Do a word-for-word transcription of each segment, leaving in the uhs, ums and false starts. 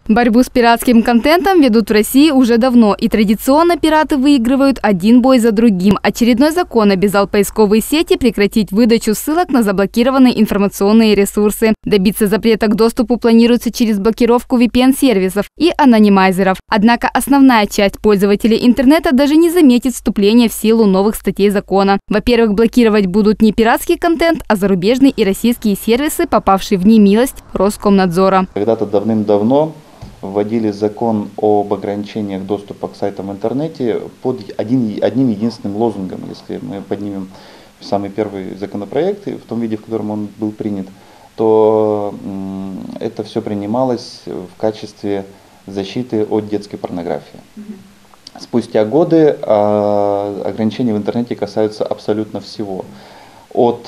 Борьбу с пиратским контентом ведут в России уже давно, и традиционно пираты выигрывают один бой за другим. Очередной закон обязал поисковые сети прекратить выдачу ссылок на заблокированные информационные ресурсы. Добиться запрета к доступу планируется через блокировку ви пи эн-сервисов и анонимайзеров. Однако основная часть пользователей интернета даже не заметит вступления в силу новых статей закона. Во-первых, блокировать будут не пиратский контент, а зарубежные и российские сервисы, попавшие в немилость Роскомнадзора. Когда-то давным-давно вводили закон об ограничениях доступа к сайтам в интернете под один, одним единственным лозунгом. Если мы поднимем самый первый законопроект в том виде, в котором он был принят, то это все принималось в качестве защиты от детской порнографии. Спустя годы ограничения в интернете касаются абсолютно всего. От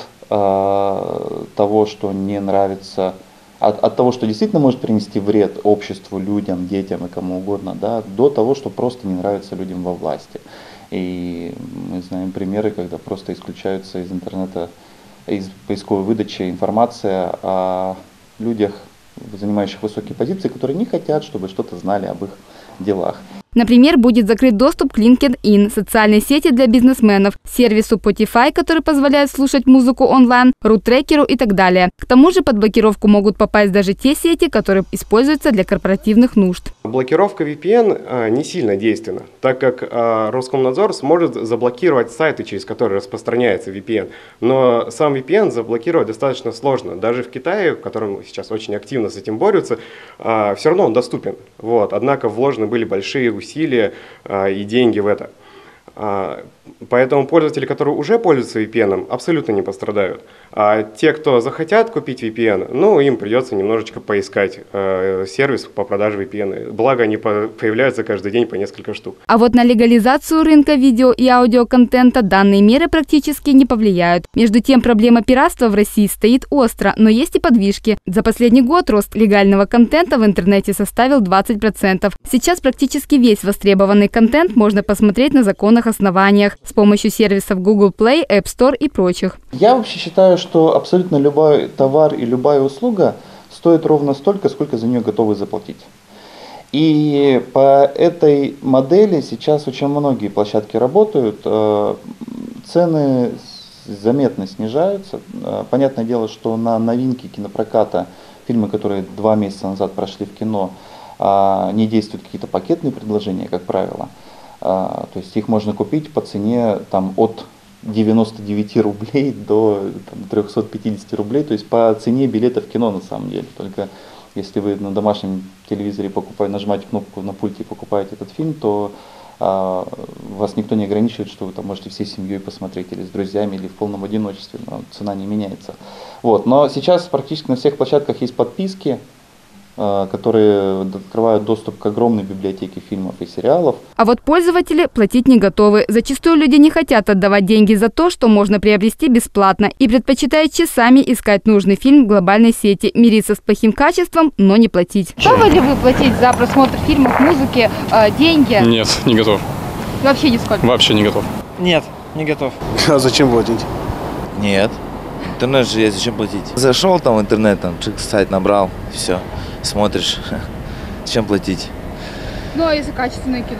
того, что не нравится, От, от того, что действительно может принести вред обществу, людям, детям и кому угодно, да, до того, что просто не нравится людям во власти. И мы знаем примеры, когда просто исключаются из интернета, из поисковой выдачи информация о людях, занимающих высокие позиции, которые не хотят, чтобы что-то знали об их делах. Например, будет закрыт доступ к LinkedIn, социальной сети для бизнесменов, сервису Spotify, который позволяет слушать музыку онлайн, рут-трекеру и так далее. К тому же под блокировку могут попасть даже те сети, которые используются для корпоративных нужд. Блокировка ви пи эн не сильно действенна, так как Роскомнадзор сможет заблокировать сайты, через которые распространяется ви пи эн. Но сам ви пи эн заблокировать достаточно сложно. Даже в Китае, в котором сейчас очень активно с этим борются, все равно он доступен. Вот. Однако вложены были большие усилия. усилия а, и деньги в это. А, поэтому пользователи, которые уже пользуются ви пи эн, абсолютно не пострадают. А те, кто захотят купить ви пи эн, ну, им придется немножечко поискать э, сервис по продаже ви пи эн. Благо, они по появляются каждый день по несколько штук. А вот на легализацию рынка видео и аудиоконтента данные меры практически не повлияют. Между тем, проблема пиратства в России стоит остро, но есть и подвижки. За последний год рост легального контента в интернете составил двадцать процентов. Сейчас практически весь востребованный контент можно посмотреть на законных основаниях с помощью сервисов Google Play, App Store и прочих. Я вообще считаю, что абсолютно любой товар и любая услуга стоит ровно столько, сколько за нее готовы заплатить. И по этой модели сейчас очень многие площадки работают, цены заметно снижаются. Понятное дело, что на новинки кинопроката, фильмы, которые два месяца назад прошли в кино, не действуют какие-то пакетные предложения, как правило. То есть их можно купить по цене там, от девяноста девяти рублей до там, трёхсот пятидесяти рублей, то есть по цене билета в кино на самом деле. Только если вы на домашнем телевизоре покупаете, нажимаете кнопку на пульте и покупаете этот фильм, то а, вас никто не ограничивает, что вы там можете всей семьей посмотреть или с друзьями, или в полном одиночестве, но цена не меняется. Вот. Но сейчас практически на всех площадках есть подписки, которые открывают доступ к огромной библиотеке фильмов и сериалов. А вот пользователи платить не готовы. Зачастую люди не хотят отдавать деньги за то, что можно приобрести бесплатно, и предпочитают часами искать нужный фильм в глобальной сети, мириться с плохим качеством, но не платить. Готовы ли вы платить за просмотр фильмов, музыки, деньги? Нет, не готов. Вообще нисколько? Вообще не готов. Нет, не готов. А зачем платить? Нет. Интернет же есть, зачем платить? Зашел там в интернет, там, чик, сайт набрал, все. Смотришь, зачем платить? Ну, а если качественное кино?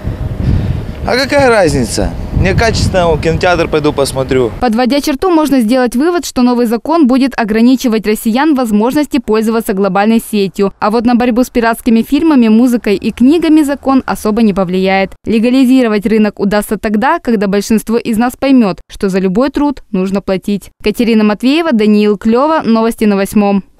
А какая разница? Мне качественно в кинотеатр пойду посмотрю. Подводя черту, можно сделать вывод, что новый закон будет ограничивать россиян возможности пользоваться глобальной сетью. А вот на борьбу с пиратскими фильмами, музыкой и книгами закон особо не повлияет. Легализировать рынок удастся тогда, когда большинство из нас поймет, что за любой труд нужно платить. Катерина Матвеева, Даниил Клёва. Новости на восьмом.